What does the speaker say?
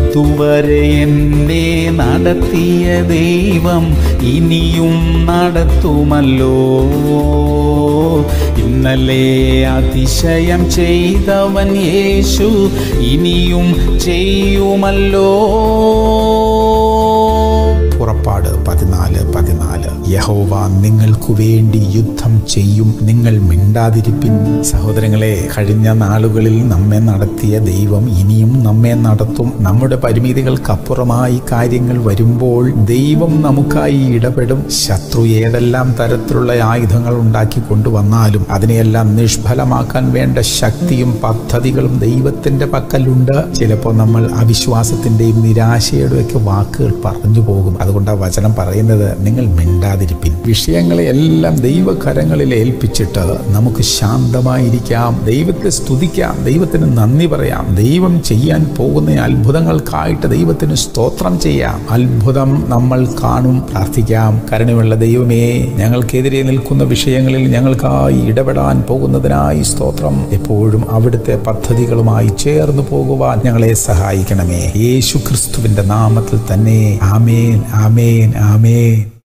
ഇതുവരെ എന്നെ നടത്തിയ ദൈവം ഇനിയും നടത്തുമല്ലോ. ഇന്നലെ അതിശയം ചെയ്തവൻ യേശു ഇനിയും ചെയ്യുമല്ലോ. പുറപ്പാട് 14:14. യഹോവ നിങ്ങൾക്ക് വേണ്ടി യുദ്ധം ചെയ്യും, നിങ്ങൾ മിണ്ടാതിരിപ്പിൻ. സഹോദരങ്ങളെ, കഴിഞ്ഞ നാളുകളിൽ നമ്മെ നടത്തിയ ദൈവം ഇനിയും നമ്മെ നടത്തും. നമ്മുടെ പരിമിതികൾക്കപ്പുറമായി കാര്യങ്ങൾ വരുമ്പോൾ ദൈവം നമുക്കായി ഇടപെടും. ശത്രു ഏതെല്ലാം തരത്തിലുള്ള ആയുധങ്ങൾ ഉണ്ടാക്കി കൊണ്ടുവന്നാലും അതിനെയെല്ലാം നിഷ്ഫലമാക്കാൻ വേണ്ട ശക്തിയും പദ്ധതികളും ദൈവത്തിന്റെ പക്കലുണ്ട്. ചിലപ്പോൾ നമ്മൾ അവിശ്വാസത്തിന്റെയും നിരാശയുടെയും ഒക്കെ വാക്കുകൾ പറഞ്ഞു പോകും. അതുകൊണ്ട് ആ വചനം പറയുന്നത്, നിങ്ങൾ മിണ്ടാതിരിപ്പിൻ. വിഷയങ്ങളെ എല്ലാം ദൈവകരങ്ങളിൽ ഏൽപ്പിച്ചിട്ട് നമുക്ക് ശാന്തമായിരിക്കാം, ദൈവത്തെ സ്തുതിക്കാം, ദൈവത്തിന് നന്ദി പറയാം. ദൈവം ചെയ്യാൻ പോകുന്ന അത്ഭുതങ്ങൾക്കായിട്ട് ദൈവത്തിന് സ്തോത്രം ചെയ്യാം. അത്ഭുതം നമ്മൾ കാണും. പ്രാർത്ഥിക്കാം. കരുണയുള്ള ദൈവമേ, ഞങ്ങൾക്കെതിരെ നിൽക്കുന്ന വിഷയങ്ങളിൽ ഞങ്ങൾക്കായി ഇടപെടാൻ പോകുന്നതിനായി സ്തോത്രം. എപ്പോഴും അവിടുത്തെ പദ്ധതികളുമായി ചേർന്ന് പോകുവാൻ ഞങ്ങളെ സഹായിക്കണമേ. യേശു ക്രിസ്തുവിന്റെ നാമത്തിൽ തന്നെ. ആമേൻ, ആമേൻ, ആമേൻ.